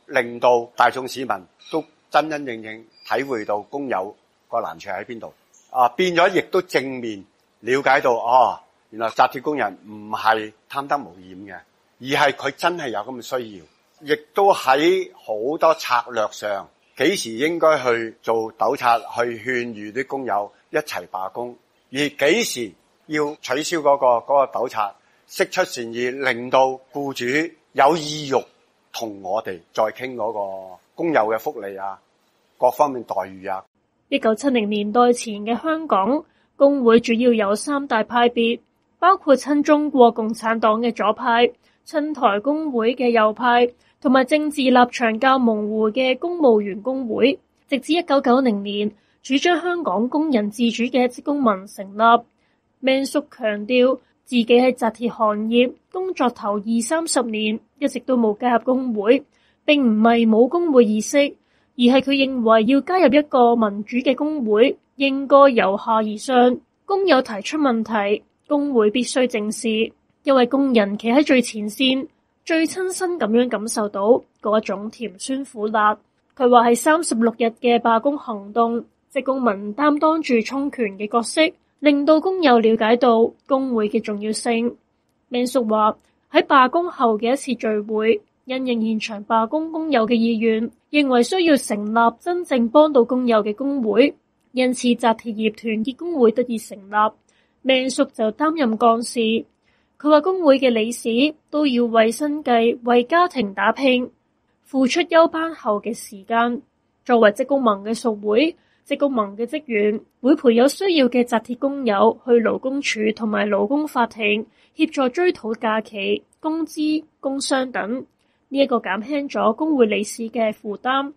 令到大眾市民都真真正正體會到工友個難處喺邊度。啊，變咗亦都正面了解到，哦，原來紮鐵工人唔係貪得無厭嘅，而係佢真係有咁嘅需要，亦都喺好多策略上，幾時應該去做糾察，去勸喻啲工友一齊罷工，而幾時要取消嗰個嗰個糾察，釋出善意，令到僱主有意欲同我哋再傾嗰個工友嘅福利啊，各方面待遇啊。 一九七零年代前嘅香港，工會主要有三大派別，包括親中國共產黨嘅左派、親台工會嘅右派，同埋政治立場較模糊嘅公務員工會。直至一九九零年，主張香港工人自主嘅職工盟成立。Man 叔強調自己喺紮鐵行業工作頭二三十年，一直都冇加入工會，並唔係冇工會意識，而係佢認為要加入一個民主嘅工會，應該由下而上。工友提出問題，工會必須正視，因為工人企喺最前線，最親身咁樣感受到嗰種甜酸苦辣。佢話係三十六日嘅罷工行動，職工盟擔當住充權嘅角色，令到工友了解到工會嘅重要性。Man 叔話喺罷工後嘅一次聚會，因應現場罷工工友嘅意願，認為需要成立真正幫到工友嘅工會，因此紮鐵業團結工會得以成立。Man 叔就擔任幹事，佢話工會嘅理事都要為生計、為家庭打拼，付出休班後嘅時間。作為職工盟嘅屬會，職工盟嘅職員會陪有需要嘅紮鐵工友去勞工處同埋勞工法庭協助追討假期、工資、工傷等。呢一個減輕咗工會理事嘅負擔。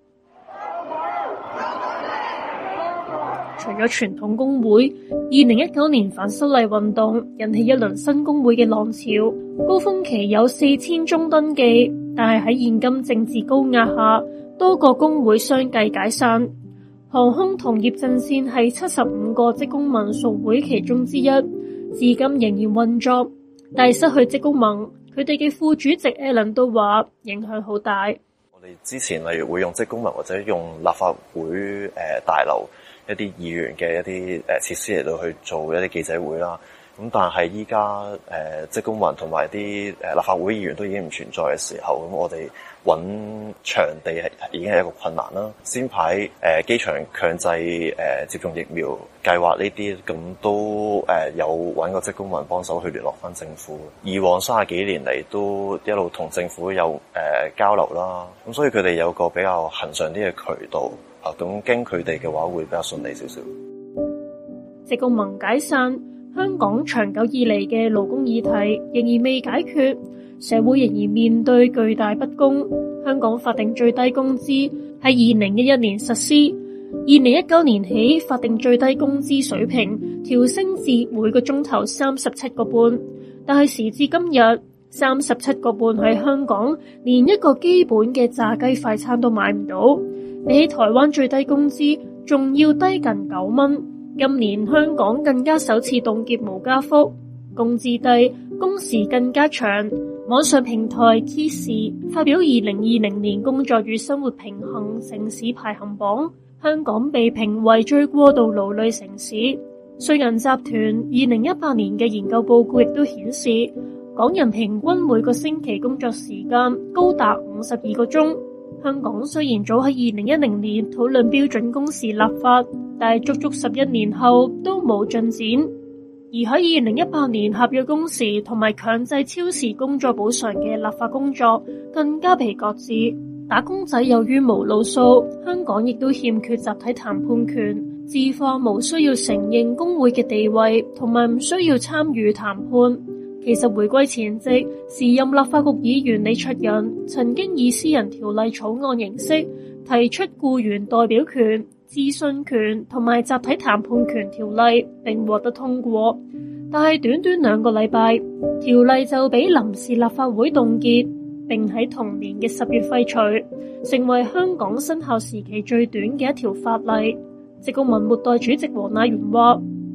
除咗傳統工會，二零一九年反修例運動引起一輪新工會嘅浪潮，高峰期有四千宗登記，但係喺現今政治高壓下，多個工會相繼解散。航空同業陣線係七十五個職工盟屬會其中之一，至今仍然運作，但係失去職工盟，佢哋嘅副主席 Alan 都話影響好大。 我哋之前例如會用職工盟或者用立法會誒、呃、大樓一啲議員嘅一啲誒設施嚟到去做一啲記者會啦。咁但係依家誒職工盟同埋啲誒立法會議員都已經唔存在嘅時候，咁我哋揾場地係已經係一個困難啦。先排誒機場強制誒、呃、接種疫苗計劃呢啲，咁都誒、呃、有揾個職工盟幫手去聯絡翻政府。以往三十幾年嚟都一路同政府有誒、呃、交流啦，咁所以佢哋有個比較恆常啲嘅渠道啊，咁經佢哋嘅話會比較順利少少。 職工盟解散，香港長久以嚟嘅勞工議題仍然未解決，社會仍然面對巨大不公。香港法定最低工資喺二零一一年實施，二零一九年起法定最低工資水平調升至每個鐘頭三十七個半，但係時至今日，三十七個半喺香港連一個基本嘅炸雞快餐都買唔到，比起台灣最低工資仲要低近九蚊。今年香港更加首次凍結無加幅，工資低，工時更加長。網上平台 T 時發表二零二零年工作與生活平衡城市排行榜，香港被評為最過度勞累城市。瑞銀集團二零一八年嘅研究報告亦都顯示，港人平均每個星期工作時間高達五十二個鐘。香港雖然早喺二零一零年討論標準工時立法，但係足足十一年後都冇進展。而喺二零一八年合約工時同埋強制超時工作補償嘅立法工作更加被擱置。打工仔由於無路數，香港亦都欠缺集體談判權，自放無需要承認工會嘅地位，同埋唔需要參與談判。其實回歸前夕，時任立法局議員李卓人曾經以私人條例草案形式提出僱員代表權、諮詢權同埋集體談判權條例，並獲得通過。但係短短兩個禮拜，條例就俾臨時立法會凍結，並喺同年嘅十月廢除，成為香港生效時期最短嘅一條法例。職工盟末代主席黃乃元話：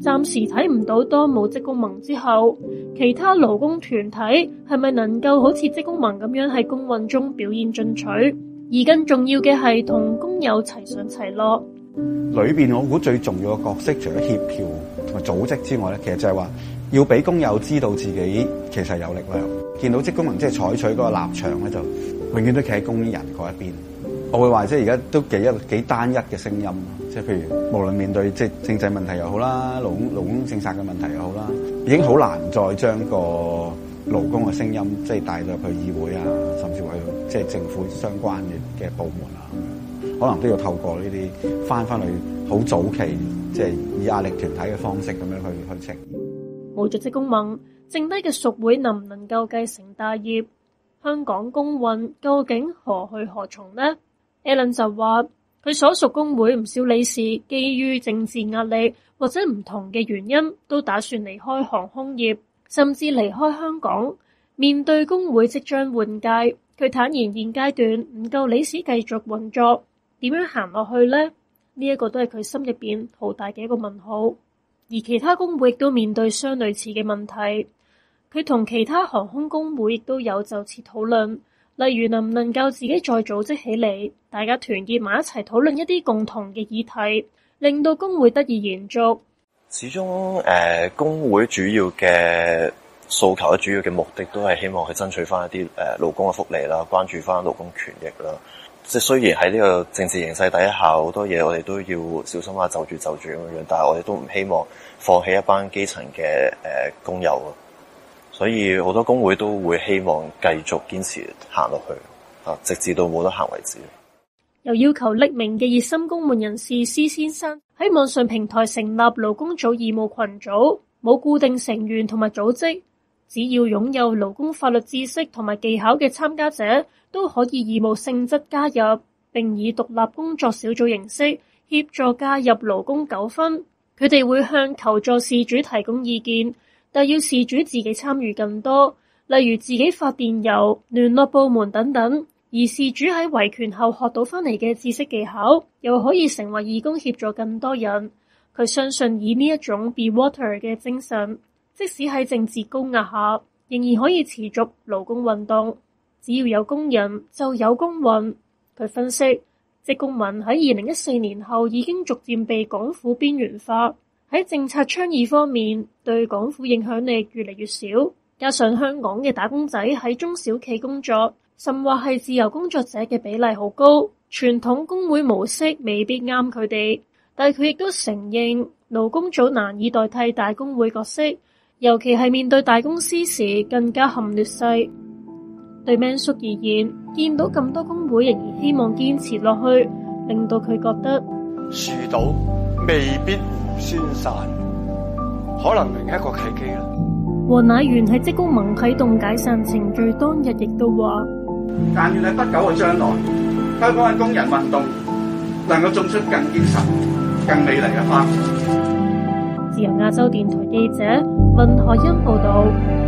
暫時睇唔到當冇職工盟之後，其他勞工團體係咪能夠好似職工盟咁樣喺工運中表現進取？而更重要嘅係同工友齊上齊落。 裏邊我估最重要嘅角色，除咗協調同埋組織之外咧，其實就係話要俾工友知道自己其實有力量。見到職工盟即係採取嗰個立場咧，就永遠都企喺工人嗰一邊。我會話即係而家都幾一幾單一嘅聲音，即係譬如無論面對即係政制問題又好啦，勞工勞工政策嘅問題又好啦，已經好難再將個勞工嘅聲音即係帶到入去議會啊，甚至乎去即係政府相關嘅嘅部門啊，可能都要透過呢啲翻翻去好早期，即係以壓力團體嘅方式咁樣去去呈現。 冇咗職工盟，剩低嘅屬會能唔能夠繼承大業？香港工運究竟何去何從呢？Alan 就話佢所屬工會唔少理事基於政治壓力或者唔同嘅原因，都打算離開航空業，甚至離開香港。面對工會即將換屆，佢坦言現階段唔夠理事繼續運作，點樣行落去呢？呢一個都係佢心入邊好大嘅一個問號。而其他工會亦都面對相類似嘅問題，佢同其他航空工會亦都有就此討論。例如能唔能夠自己再組織起嚟，大家團結埋一齊討論一啲共同嘅議題，令到工會得以延續。 始終誒、呃、工會主要嘅訴求咧，主要嘅目的都係希望去爭取翻一啲誒、呃、勞工嘅福利啦，關注翻勞工權益啦。即係雖然喺呢個政治形勢底下，好多嘢我哋都要小心啊，就住就住咁樣，但係我哋都唔希望放棄一班基層嘅誒、呃、工友。所以好多工會都會希望繼續堅持行落去，啊，直至到冇得行為止。 又要求匿名嘅熱心公務人士施先生喺網上平台成立勞工組義務群組，冇固定成員同埋組織，只要擁有勞工法律知識同埋技巧嘅參加者都可以義務性質加入，並以獨立工作小組形式協助加入勞工糾紛。佢哋會向求助事主提供意見，但要事主自己參與更多，例如自己發電郵、聯絡部門等等。而事主喺維權後學到翻嚟嘅知識技巧，又可以成為義工協助更多人。佢相信以呢一種 Be Water 嘅精神，即使喺政治高壓下，仍然可以持續勞工運動。只要有工人，就有工運。佢分析，職工盟喺二零一四年後已經逐漸被港府邊緣化。喺政策倡議方面，對港府影響力越嚟越少，加上香港嘅打工仔喺中小企工作，甚或係自由工作者嘅比例好高，傳統工會模式未必啱佢哋。但係佢亦都承認，勞工組難以代替大工會角色，尤其係面對大公司時更加陷劣勢。對 Man 叔而言，見到咁多工會仍然希望堅持落去，令到佢覺得樹倒未必宣散，可能另一個契機啦。 黃乃元喺職工盟啟動解散程序當日亦都話， 但願喺不久嘅將來，香港嘅工人運動能夠種出更堅實、更美麗嘅花。 自由亞洲電台記者文海欣報道。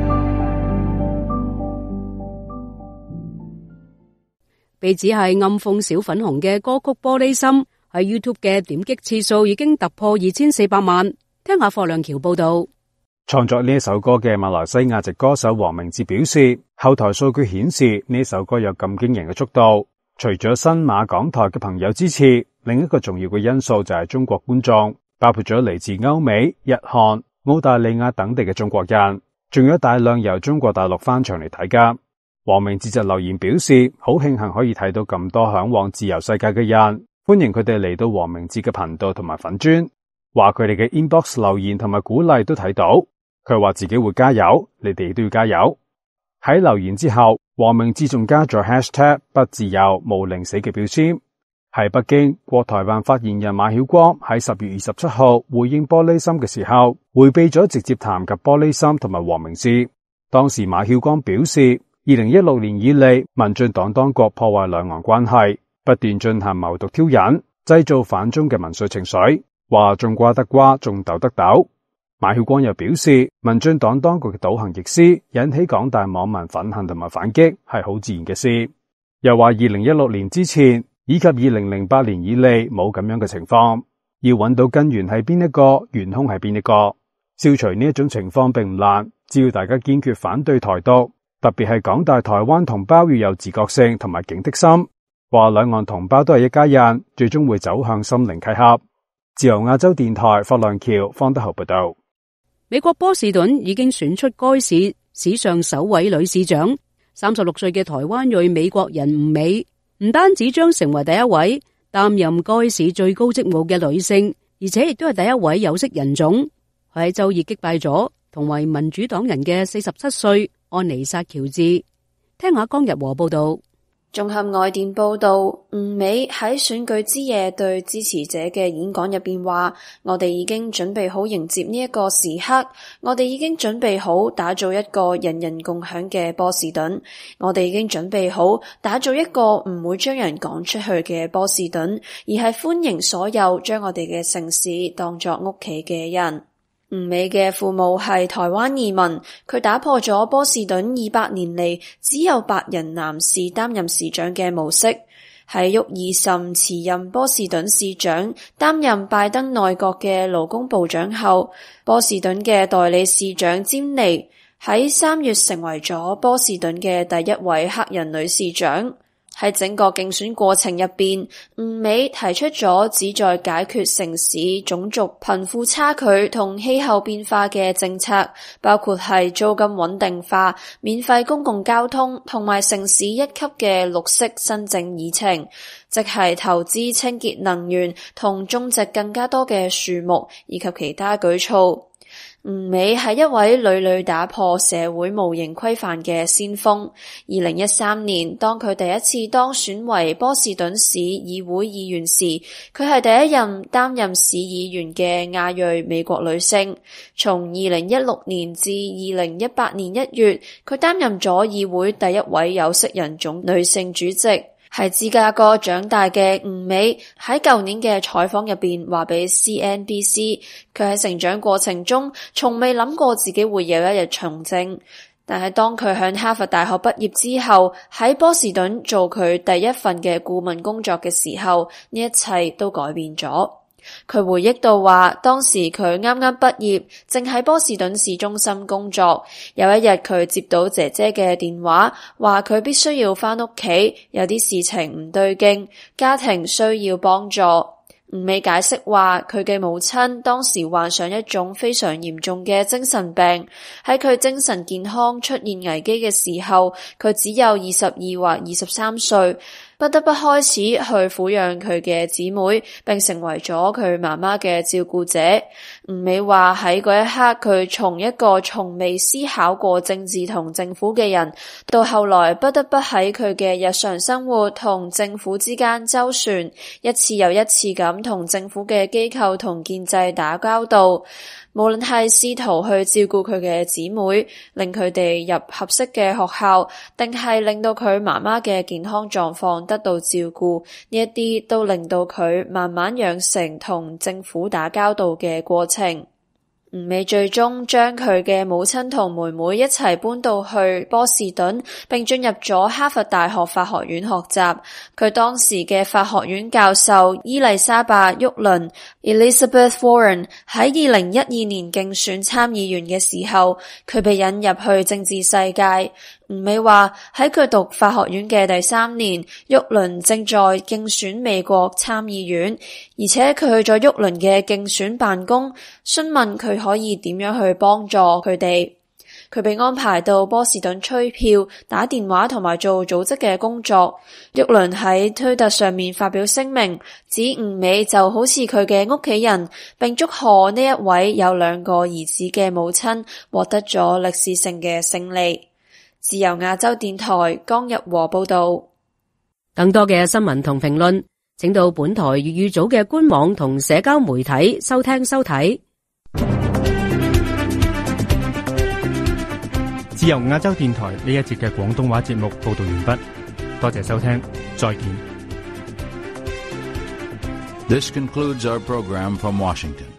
被指係暗諷小粉紅嘅歌曲《玻璃心》喺 YouTube 嘅點擊次數已經突破二千四百萬。聽下霍亮橋報道。 創作呢一首歌嘅馬來西亞籍歌手黃明志表示，後台數據顯示呢首歌有咁驚人嘅速度。除咗新馬港台嘅朋友支持，另一個重要嘅因素就係中國觀眾，包括咗嚟自歐美、日韓、澳大利亞等地嘅中國人，仲有大量由中國大陸翻牆嚟睇噶。黃明志就留言表示，好慶幸可以睇到咁多向往自由世界嘅人，歡迎佢哋嚟到黃明志嘅頻道同埋粉專，話佢哋嘅 inbox 留言同埋鼓勵都睇到。佢話自己會加油，你哋都要加油。喺留言之後，黃明志仲加咗 hashtag 不自由無寧死嘅標籤。喺北京，國台辦發言人馬曉光喺十月二十七號回應玻璃心嘅時候，回避咗直接談及玻璃心同埋黃明志。當時馬曉光表示，二零一六年以嚟，民進黨當局破壞兩岸關係，不斷進行謀獨挑釁，製造反中嘅民粹情緒，話種瓜得瓜，種豆得豆。馬曉光又表示，民進黨當局嘅倒行逆施引起廣大網民憤恨同埋反擊，係好自然嘅事。又話二零一六年之前以及二零零八年以嚟冇咁樣嘅情況。 要揾到根源係邊一個，元兇係邊一個。消除呢一種情況並唔難，只要大家堅決反對台獨，特別係廣大台灣同胞要有自覺性同埋警惕心，話兩岸同胞都係一家人，最終會走向心靈契合。自由亞洲電台霍亮橋方德豪報道。 美國波士頓已經選出該市史上首位女市長，三十六歲嘅台灣裔美國人吳美，唔單止將成為第一位擔任該市最高職務嘅女性，而且亦都係第一位有色人種。佢喺週二擊敗咗同為民主黨人嘅四十七歲安妮薩喬治。聽下江日和報道。 綜合外電報道，吳美喺選舉之夜對支持者嘅演講入邊話：我哋已經準備好迎接呢一個時刻，我哋已經準備好打造一個人人共享嘅波士頓，我哋已經準備好打造一個唔會將人趕出去嘅波士頓，而係歡迎所有將我哋嘅城市當作屋企嘅人。吳美嘅父母係台灣移民，佢打破咗波士頓二百年嚟只有白人男士擔任市長嘅模式。喺沃爾什辭任波士頓市長，擔任拜登內閣嘅勞工部長後，波士頓嘅代理市長詹妮喺三月成為咗波士頓嘅第一位黑人女市長。喺整個競選過程入邊，吳美提出咗旨在解決城市種族貧富差距同氣候變化嘅政策，包括係租金穩定化、免費公共交通同埋城市一級嘅綠色新政議程，即係投資清潔能源同種植更加多嘅樹木以及其他舉措。吳美係一位屢屢打破社會無形規範嘅先鋒。二零一三年，當佢第一次當選為波士頓市議會議員時，佢係第一任擔任市議員嘅亞裔美國女性。從二零一六年至二零一八年一月，佢擔任咗議會第一位有色人種女性主席。喺芝加哥長大嘅吳美喺舊年嘅採訪入邊話俾 C N B C， 佢喺成長過程中從未諗過自己會有一日從政，但係當佢響哈佛大學畢業之後，喺波士頓做佢第一份嘅顧問工作嘅時候，呢一切都改變咗。佢回憶到話，當時佢啱啱畢業，正喺波士頓市中心工作。有一日佢接到姐姐嘅電話，話佢必須要返屋企，有啲事情唔對勁，家庭需要幫助。吳美解釋話，佢嘅母親當時患上一種非常嚴重嘅精神病，喺佢精神健康出現危機嘅時候，佢只有二十二或二十三歲，不得不開始去撫養佢嘅姊妹，並成為咗佢媽媽嘅照顧者。吳美話喺嗰一刻，佢從一個從未思考過政治同政府嘅人，到後來不得不喺佢嘅日常生活同政府之間周旋，一次又一次咁同政府嘅機構同建制打交道。無論係試圖去照顧佢嘅姊妹，令佢哋入合適嘅學校，定係令到佢媽媽嘅健康狀況得到照顧，呢一啲都令到佢慢慢養成同政府打交道嘅過程。吳美最終將佢嘅母親同妹妹一齊搬到去波士頓，並進入咗哈佛大學法學院學習。佢當時嘅法學院教授伊麗莎白·沃倫 （Elizabeth Warren） 喺二零一二年競選參議員嘅時候，佢被引入去政治世界。吳美話喺佢讀法學院嘅第三年，沃倫正在競選美國參議院，而且佢去咗沃倫嘅競選辦公，詢問佢可以點樣去幫助佢哋。佢被安排到波士頓催票、打電話同埋做組織嘅工作。沃倫喺推特上面發表聲明，指吳美就好似佢嘅屋企人，並祝賀呢一位有兩個兒子嘅母親獲得咗歷史性嘅勝利。自由亞洲電台江日和報道。 更多嘅新聞同評論，請到本台粵語組嘅官網同社交媒體收聽收睇。 自由亞洲電台呢一節嘅廣東話節目報道完畢，多謝收聽，再見。 This concludes our program from Washington.